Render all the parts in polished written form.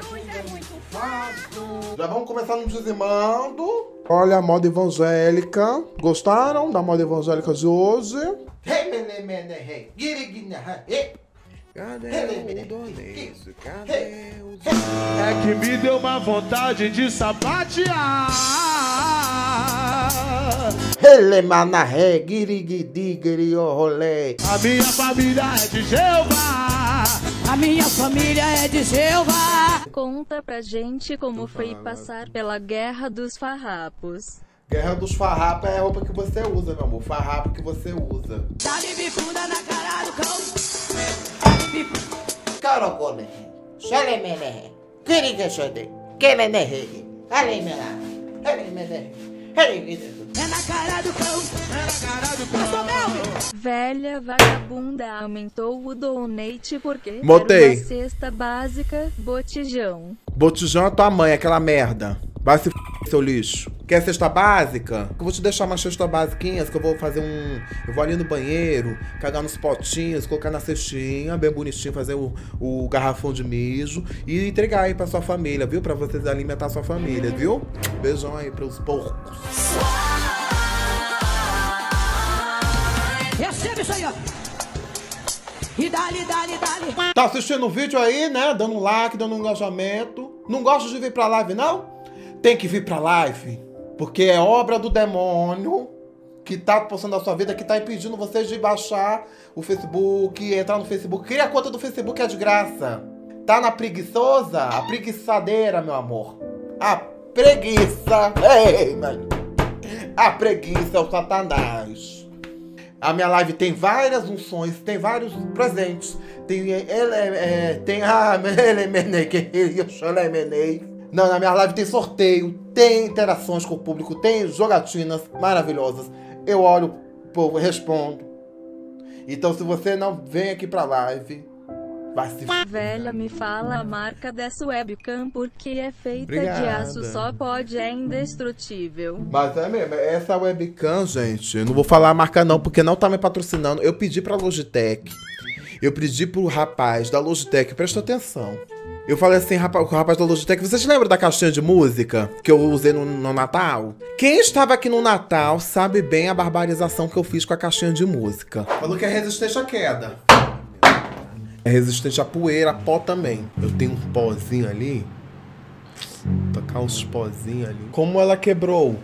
é muito fácil. Já vamos começar no dizimando. Olha a moda evangélica. Gostaram da moda evangélica de hoje? Cadê o Donês? Cadê o... É que me deu uma vontade de sapatear. Elemanahé, guiriguidigiri, rolê. A minha família é de Jeová. A minha família é de Jeová. Conta pra gente como foi passar pela Guerra dos Farrapos. Guerra dos Farrapos é a roupa que você usa, meu amor. Farrapo que você usa. Dá-lhe bicuda na cara do cão. Carocole, xalemene, quirigaxode, quemenehe, alemena, alemene, É na cara do cão. Eu sou Melvin. Velha vagabunda aumentou o donate porque Motei. era uma cesta básica, botijão. Botijão é tua mãe, aquela merda. Vai se f***, seu lixo. Quer cesta básica? Eu vou te deixar uma cesta basiquinha, que eu vou fazer Eu vou ali no banheiro, cagar nos potinhos, colocar na cestinha, bem bonitinho, fazer o garrafão de mijo e entregar aí pra sua família, viu? Pra vocês alimentar a sua família, viu? Beijão aí pros porcos. Recebe isso aí, ó. E dali. Tá assistindo o vídeo aí, né? Dando um like, dando um engajamento. Não gosta de vir pra live, não? Tem que vir pra live. Porque é obra do demônio que tá postando a sua vida, que tá impedindo vocês de baixar o Facebook, entrar no Facebook. Cria a conta do Facebook, é de graça. Tá na preguiçosa? A preguiçadeira, meu amor. A preguiça. Ei, mano. A preguiça é o Satanás. A minha live tem várias unções, tem vários presentes. Não, na minha live tem sorteio, tem interações com o público, tem jogatinas maravilhosas. Eu olho, povo, respondo. Então, se você não vem aqui pra live, vai se... Velha, me fala a marca dessa webcam porque é feita de Obrigada. aço, só pode, é indestrutível. Mas é mesmo, essa webcam, gente, eu não vou falar a marca não, porque não tá me patrocinando. Eu pedi pra Logitech, eu pedi pro rapaz da Logitech, presta atenção. Eu falei assim, o rapaz da Logitech, vocês lembram da caixinha de música que eu usei no Natal? Quem estava aqui no Natal sabe bem a barbarização que eu fiz com a caixinha de música. Falou que é resistente à queda. É resistente à poeira, a pó também. Eu tenho um pozinho ali. Vou tocar uns pozinhos ali. Como ela quebrou?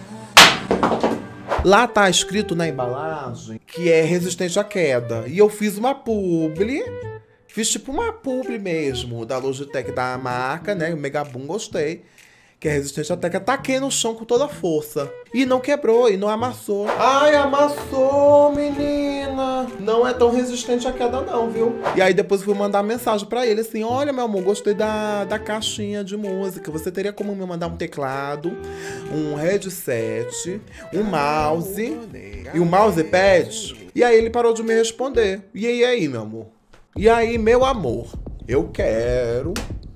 Lá tá escrito na embalagem que é resistente à queda. E eu fiz uma publi. Fiz tipo uma publi mesmo, da Logitech, da marca, né? O Megaboom, gostei. Que é resistente à queda. Taquei no chão com toda a força. E não quebrou, e não amassou. Ai, amassou, menina. Não é tão resistente à queda não, viu? E aí depois fui mandar mensagem pra ele, assim, olha, meu amor, gostei da caixinha de música. Você teria como me mandar um teclado, um headset, um mouse e um mousepad? E aí ele parou de me responder. E aí, meu amor? E aí, meu amor, eu quero,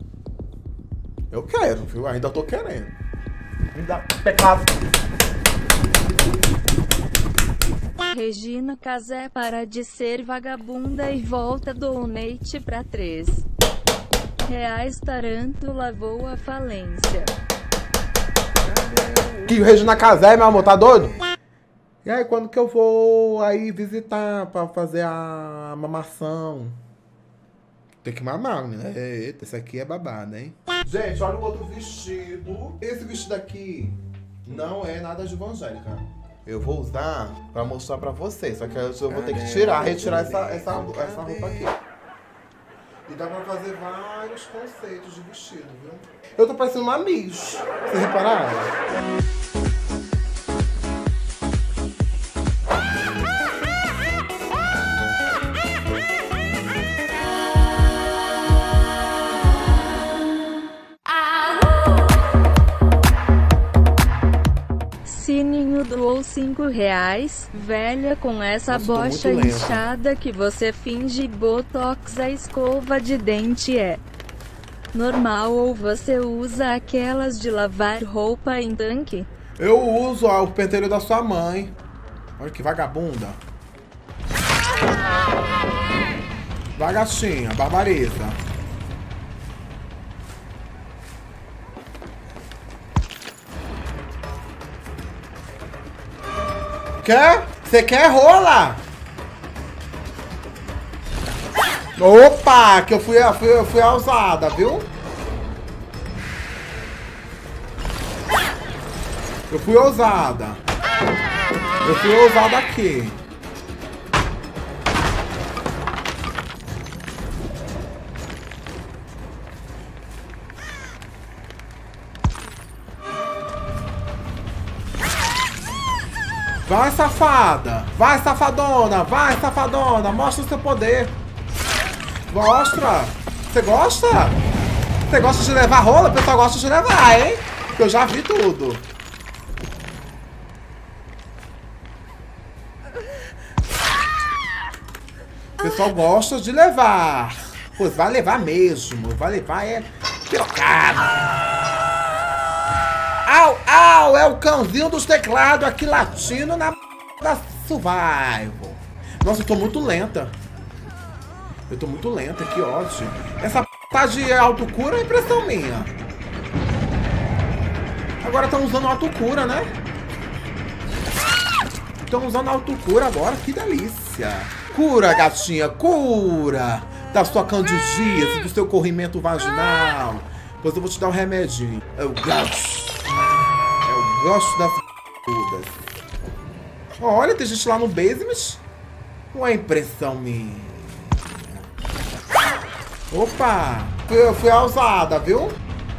viu? Ainda tô querendo. Me dá teclado. Regina Casé para de ser vagabunda e volta donate pra 3 reais. Tarântula voa à falência. Que Regina Casé, meu amor, tá doido? E aí, quando que eu vou aí visitar pra fazer a mamação? Tem que mamar, né? Eita, esse aqui é babado, hein? Gente, olha o outro vestido. Esse vestido aqui não é nada de evangélica. Eu vou usar pra mostrar pra vocês. Só que eu vou ter que retirar essa roupa aqui. E dá pra fazer vários conceitos de vestido, viu? Eu tô parecendo uma Miss. Vocês repararam? Sininho doou 5 reais. Velha, com essa Nossa, tô bocha muito lento. inchada que você finge botox, a escova de dente é normal ou você usa aquelas de lavar roupa em tanque? Eu uso o pentelho da sua mãe. Olha que vagabunda. Vagachinha, barbariza. Quer? Você quer rola? Opa, que eu fui a ousada, viu? Eu fui ousada. Eu fui ousada aqui. Vai, safada! Vai, safadona! Vai, safadona! Mostra o seu poder! Mostra! Você gosta? Você gosta de levar rola? O pessoal gosta de levar, hein? Porque eu já vi tudo. O pessoal gosta de levar. Pois vai levar mesmo. Vai levar é pirocada. Au, au! É o cãozinho dos teclados aqui latindo na da survival. Nossa, eu tô muito lenta. Eu tô muito lenta, que ótimo. Essa tá de autocura é impressão minha. Agora estão usando autocura, né? Estão usando autocura agora, que delícia. Cura, gatinha, cura da sua candidíase, do seu corrimento vaginal. Pois eu vou te dar um remedinho. Eu gosto. Eu gosto das todas. Olha, tem gente lá no basement. Não é impressão minha. Opa! Eu fui a ousada, viu?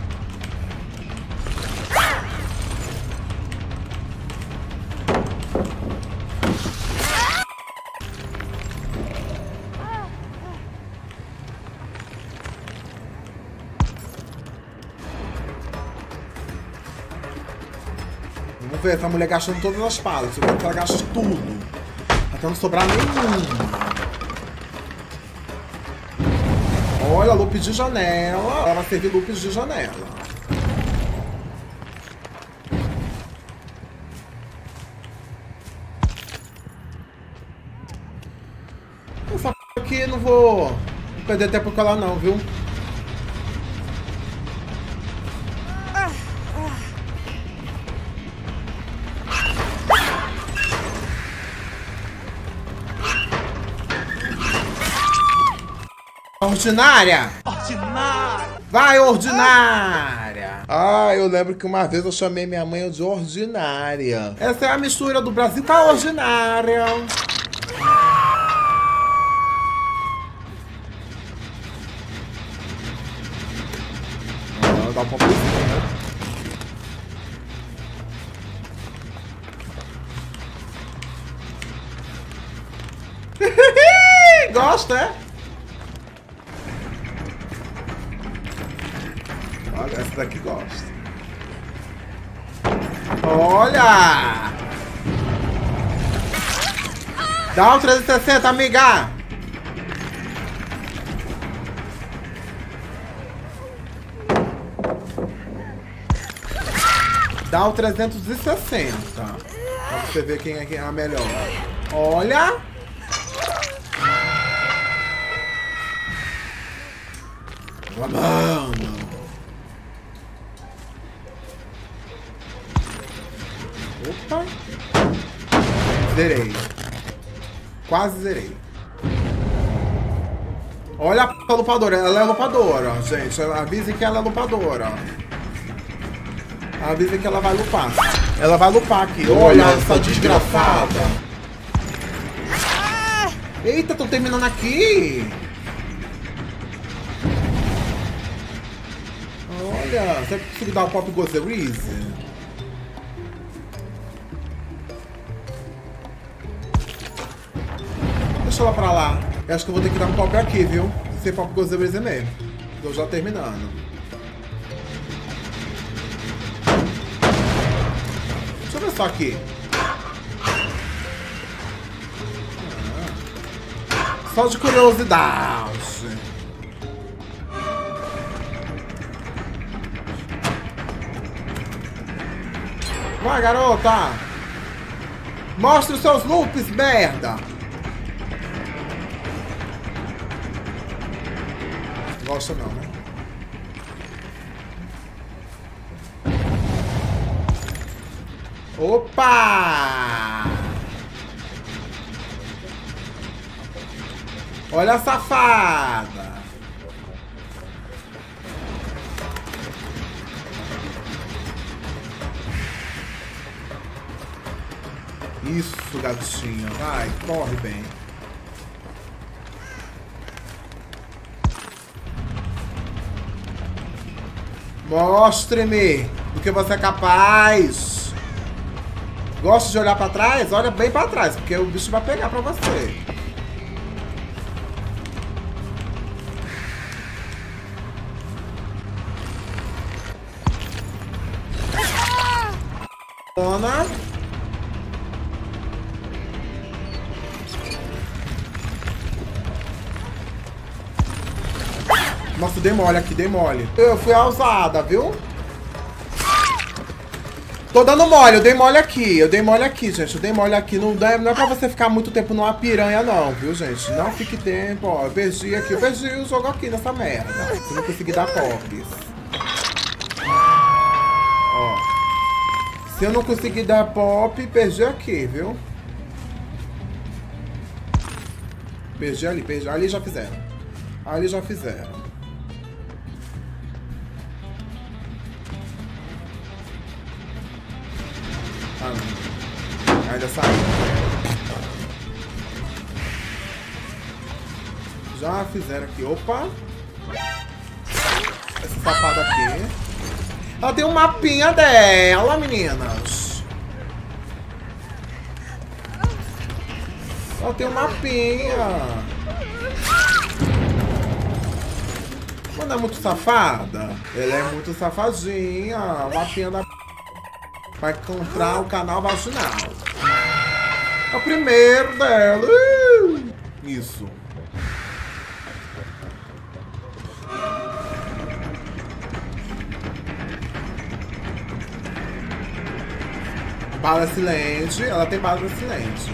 Vamos ver essa mulher gastando todas as palas. Eu quero que ela gaste tudo. Até não sobrar nenhuma. Olha, loop de janela. Ela vai servir loops de janela. Essa aqui não vou perder tempo com ela não, viu? Ordinária! Ordinária! Vai, ordinária! Ah, eu lembro que uma vez eu chamei minha mãe de ordinária. Essa é a mistura do Brasil com a ordinária. Dá um pouquinho, né? Gosta, é? Olha, essa daqui gosta. Olha! Dá um 360, amiga! Dá um 360. Pra você ver quem é a melhor. Olha! Mano! Opa! Zerei. Quase zerei. Olha a lupadora. Ela é lupadora, gente. Avise que ela é lupadora. Avise que ela vai lupar. Ela vai lupar aqui. Olha essa desgraçada. Eita, tô terminando aqui. Olha, será que eu consigo dar o Pop Gozerise? Deixa ela pra lá. Eu acho que eu vou ter que dar um pop aqui, viu? Ser Pop Gozerise mesmo. Tô já terminando. Deixa eu ver só aqui. Só de curiosidade. Vai, garota! Mostre os seus loops, merda! Gosta não, né? Opa! Olha a safada. Isso, gatinha. Vai, corre bem. Mostre-me do que você é capaz. Gosta de olhar pra trás? Olha bem pra trás, porque o bicho vai pegar pra você. Dona. Nossa, dei mole aqui, dei mole. Eu fui ousada, viu? Tô dando mole, eu dei mole aqui, gente. Eu dei mole aqui. Não é pra você ficar muito tempo numa piranha, não, viu, gente? Não fique tempo, ó. Eu perdi aqui, eu perdi o jogo aqui nessa merda. Se não conseguir dar pops. Ó. Se eu não conseguir dar pop, perdi aqui, viu? Perdi ali, perdi. Ali já fizeram. Ali já fizeram. Ah, não. Ainda saiu. Já fizeram aqui. Opa! Essa safada aqui. Ela tem um mapinha dela, meninas. Ela tem um mapinha. Mas não é muito safada? Ela é muito safadinha. O mapinha da... Vai encontrar o canal vaginal. É o primeiro dela. Isso. Bala silente. Ela tem bala silente.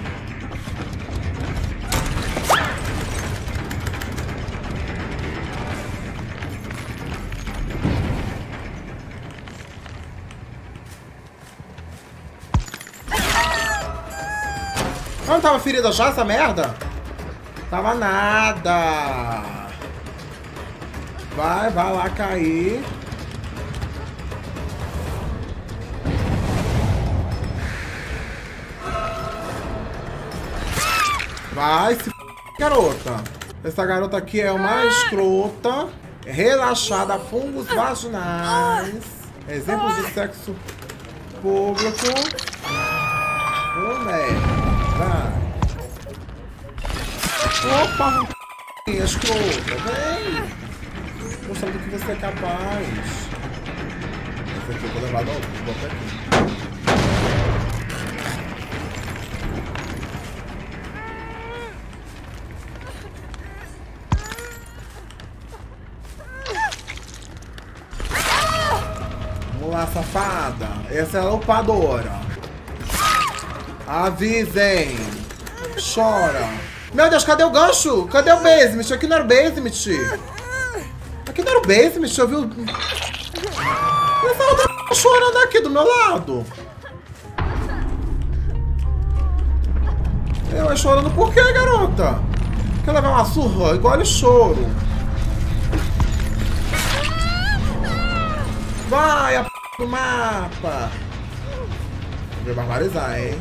Não tava ferida já essa merda? Tava nada. Vai lá cair. Vai se garota. Essa garota aqui é uma escrota, relaxada, fungos vaginais, exemplos de sexo público. Vai. Opa, escrota, vem. Mostrando do que você é capaz. Esse aqui eu vou levar do outro, vou botar aqui. Vamos lá, safada. Essa é a upadora. Avisem. Chora. Meu Deus, cadê o gancho? Cadê o basement? Aqui não era o basement. Aqui não era o basement, eu vi o... Essa outra chorando aqui do meu lado. Eu chorando por quê, garota? Quer levar uma surra? Igual choro. Vai, a p do mapa. Vou barbarizar, hein?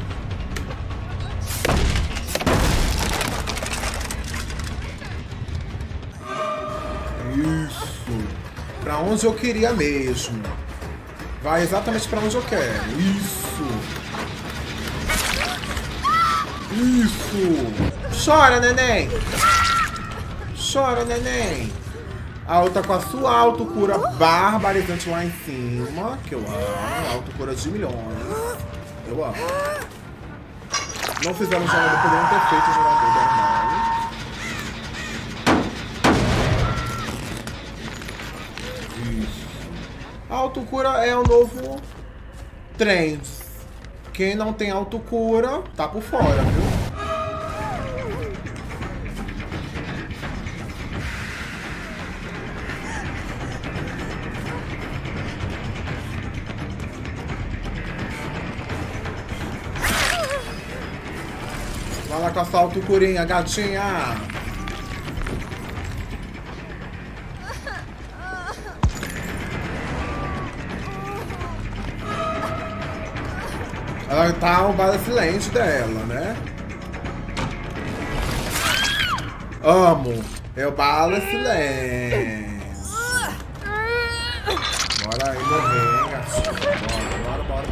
Isso. Pra onde eu queria mesmo. Vai exatamente pra onde eu quero. Isso. Isso. Chora, neném. Chora, neném. A outra com a sua autocura barbarizante lá em cima. Que eu amo. Autocura de milhões. Eu amo. Não fizeram gerador, poderiam ter feito o gerador normal. Isso. A autocura é o novo trend. Quem não tem autocura tá por fora, viu? Vai lá com a sua autocurinha, gatinha. Ela tá o bala silente dela, né? Amo. É o bala silente. Bora aí morrer, gatinho. Bora.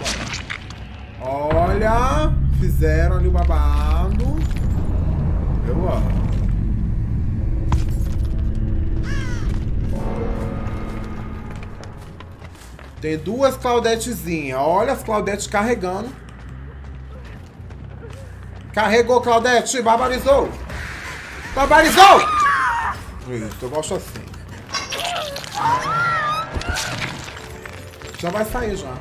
Olha, fizeram ali o babado. Eu amo. Tem duas Claudetezinhas. Olha as Claudetes carregando. Carregou, Claudete. Barbarizou. Barbarizou! Isso, eu gosto assim. Já vai sair, já.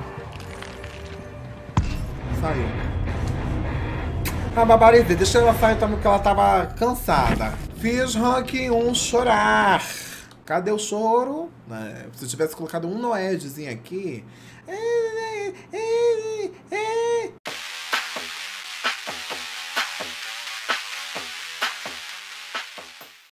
Saiu. Ah, barbarizei. Deixa ela sair também, porque ela tava cansada. Fiz rank 1 chorar. Cadê o choro? Se eu tivesse colocado um Noedzinho aqui...